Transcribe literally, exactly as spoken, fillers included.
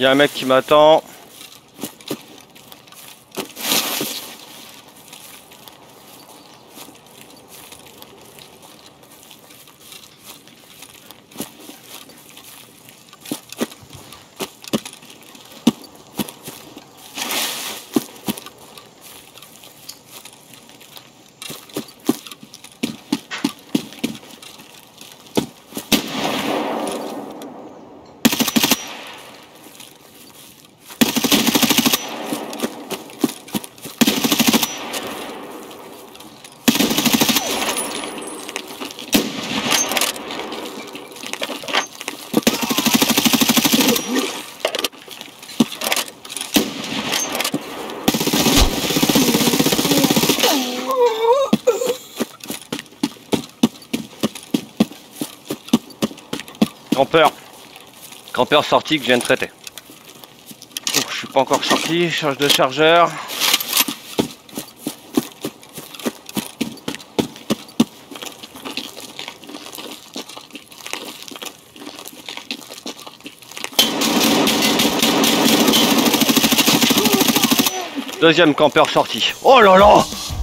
Il y a un mec qui m'attend. Campeur. Campeur sorti que je viens de traiter. Ouf, je suis pas encore sorti, charge de chargeur. Deuxième campeur sorti. Oh là là!